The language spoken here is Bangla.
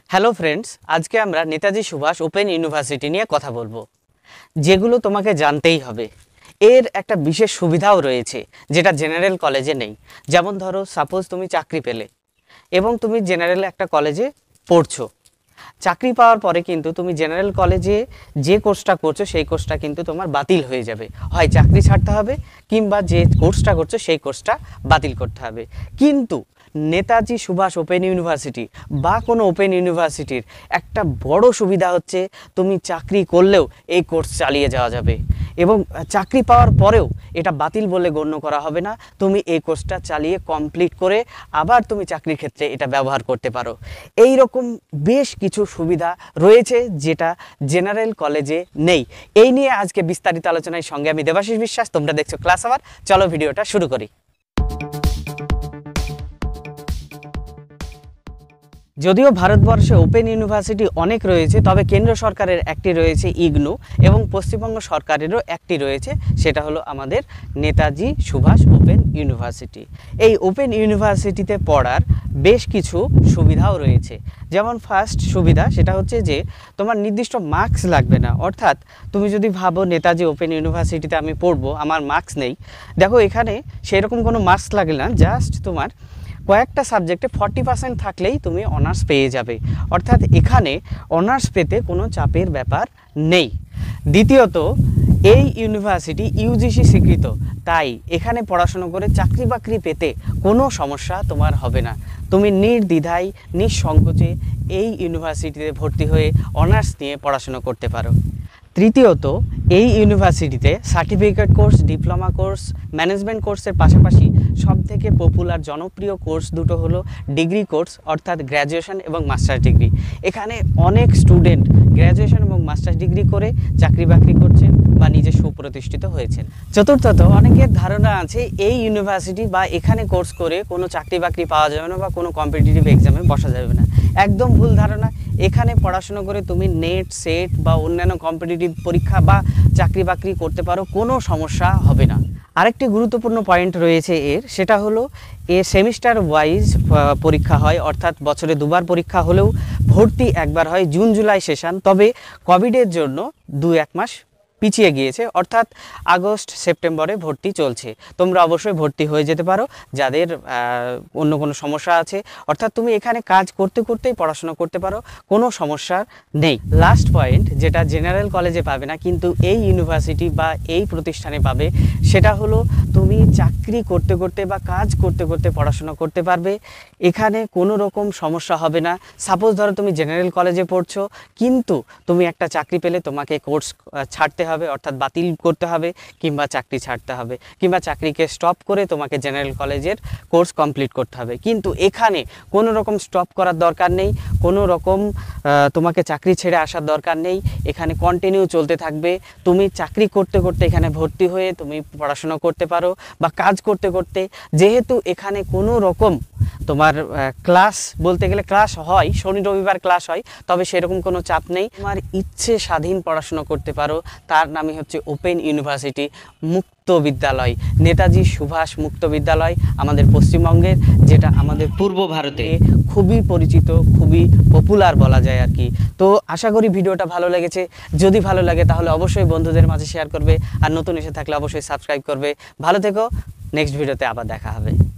হ্যালো ফ্রেন্ডস, আজকে আমরা নেতাজি সুভাষ ওপেন ইউনিভার্সিটি নিয়ে কথা বলবো, যেগুলো তোমাকে জানতেই হবে। এর একটা বিশেষ সুবিধাও রয়েছে যেটা জেনারেল কলেজে নেই। যেমন ধরো, সাপোজ তুমি চাকরি পেলে এবং তুমি জেনারেল একটা কলেজে পড়ছো। চাকরি পাওয়ার পরে কিন্তু তুমি জেনারেল কলেজে যে কোর্সটা করছো সেই কোর্সটা কিন্তু তোমার বাতিল হয়ে যাবে। হয় চাকরি ছাড়তে হবে কিংবা যে কোর্সটা করছো সেই কোর্সটা বাতিল করতে হবে। কিন্তু নেতাজি সুভাষ ওপেন ইউনিভার্সিটি বা কোনো ওপেন ইউনিভার্সিটির একটা বড় সুবিধা হচ্ছে তুমি চাকরি করলেও এই কোর্স চালিয়ে যাওয়া যাবে এবং চাকরি পাওয়ার পরেও এটা বাতিল বলে গণ্য করা হবে না। তুমি এই কোর্সটা চালিয়ে কমপ্লিট করে আবার তুমি চাকরির ক্ষেত্রে এটা ব্যবহার করতে পারো। এই রকম বেশ কিছু সুবিধা রয়েছে যেটা জেনারেল কলেজে নেই। এই নিয়ে আজকে বিস্তারিত আলোচনার সঙ্গে আমি দেবাশিস বিশ্বাস, তোমরা দেখছো ক্লাস আওয়ার। চলো ভিডিওটা শুরু করি। যদিও ভারতবর্ষে ওপেন ইউনিভার্সিটি অনেক রয়েছে, তবে কেন্দ্র সরকারের একটি রয়েছে ইগনু এবং পশ্চিমবঙ্গ সরকারেরও একটি রয়েছে, সেটা হলো আমাদের নেতাজি সুভাষ ওপেন ইউনিভার্সিটি। এই ওপেন ইউনিভার্সিটিতে পড়ার বেশ কিছু সুবিধাও রয়েছে। যেমন ফার্স্ট সুবিধা সেটা হচ্ছে যে তোমার নির্দিষ্ট মার্কস লাগবে না। অর্থাৎ তুমি যদি ভাবো নেতাজি ওপেন ইউনিভার্সিটিতে আমি পড়বো, আমার মার্কস নেই, দেখো এখানে সেরকম কোনো মার্কস লাগে না। জাস্ট তোমার কয়েকটা সাবজেক্টে 40% থাকলেই তুমি অনার্স পেয়ে যাবে। অর্থাৎ এখানে অনার্স পেতে কোনো চাপের ব্যাপার নেই। দ্বিতীয়ত, এই ইউনিভার্সিটি ইউজিসি স্বীকৃত, তাই এখানে পড়াশোনা করে চাকরি বাকরি পেতে কোনো সমস্যা তোমার হবে না। তুমি নির্দ্বিধায় নিঃসংকোচে এই ইউনিভার্সিটিতে ভর্তি হয়ে অনার্স নিয়ে পড়াশোনা করতে পারো। তৃতীয়ত, এই ইউনিভার্সিটিতে certificate course, diploma course, management কোর্সের পাশাপাশি সবথেকে পপুলার জনপ্রিয় কোর্স দুটো হলো ডিগ্রি কোর্স, অর্থাৎ গ্র্যাজুয়েশন এবং মাস্টার্স ডিগ্রি। এখানে অনেক স্টুডেন্ট গ্র্যাজুয়েশন এবং মাস্টার্স ডিগ্রি করে চাকরি বাকরি করছেন বা নিজে সুপ্রতিষ্ঠিত হয়েছেন। চতুর্থত, অনেকের ধারণা আছে এই ইউনিভার্সিটি বা এখানে কোর্স করে কোনো চাকরি বাকরি পাওয়া যাবে না বা কোনো কম্পিটিটিভ এক্সামে বসা যাবে না। একদম ভুল ধারণা। এখানে পড়াশোনা করে তুমি নেট, সেট বা অন্যান্য কম্পিটিটিভ পরীক্ষা বা চাকরি বাকরি করতে পারো, কোনো সমস্যা হবে না। আরেকটি গুরুত্বপূর্ণ পয়েন্ট রয়েছে সেটা হলো সেমিস্টার ওয়াইজ পরীক্ষা হয়, অর্থাৎ বছরে দুবার পরীক্ষা হলেও ভর্তি একবার হয় জুন জুলাই সেশন। তবে কোভিডের জন্য 2-1 মাস পিছিয়ে গিয়েছে, অর্থাৎ আগস্ট সেপ্টেম্বরে ভর্তি চলছে। তোমরা অবশ্যই ভর্তি হয়ে যেতে পারো যাদের অন্য কোনো সমস্যা আছে। অর্থাৎ তুমি এখানে কাজ করতে করতেই পড়াশোনা করতে পারো, কোনো সমস্যা নেই। লাস্ট পয়েন্ট, যেটা জেনারেল কলেজে পাবে না কিন্তু এই ইউনিভার্সিটি বা এই প্রতিষ্ঠানে পাবে, সেটা হলো তুমি চাকরি করতে করতে বা কাজ করতে করতে পড়াশোনা করতে পারবে। এখানে কোনো রকম সমস্যা হবে না। সাপোজ ধরো তুমি জেনারেল কলেজে পড়ছো কিন্তু তুমি একটা চাকরি পেলে তোমাকে কোর্স ছাড়তে হবে, অর্থাৎ বাতিল করতে হবে কিংবা চাকরি ছাড়তে হবে কিংবা চাকরিকে স্টপ করে তোমাকে জেনারেল কলেজের কোর্স কমপ্লিট করতে হবে। কিন্তু এখানে কোনো রকম স্টপ করার দরকার নেই, কোনো রকম তোমাকে চাকরি ছেড়ে আসার দরকার নেই। এখানে কন্টিনিউ চলতে থাকবে। তুমি চাকরি করতে করতে এখানে ভর্তি হয়ে তুমি পড়াশোনা করতে পারো বা কাজ করতে করতে। যেহেতু এখানে কোনো রকম তোমার ক্লাস বলতে গেলে ক্লাস হয়, শনি রবিবার ক্লাস হয়, তবে সেরকম কোনো চাপ নেই। তোমার ইচ্ছে স্বাধীন পড়াশোনা করতে পারো। তার নামই হচ্ছে ওপেন ইউনিভার্সিটি মুক্ত বিদ্যালয়, নেতাজি সুভাষ মুক্ত বিদ্যালয় আমাদের পশ্চিমবঙ্গের, যেটা আমাদের পূর্ব ভারতে খুবই পরিচিত, খুবই পপুলার বলা যায় আর কি। তো আশা করি ভিডিওটা ভালো লেগেছে। যদি ভালো লাগে তাহলে অবশ্যই বন্ধুদের মাঝে শেয়ার করবে, আর নতুন এসে থাকলে অবশ্যই সাবস্ক্রাইব করবে। ভালো থেকো, নেক্সট ভিডিওতে আবার দেখা হবে।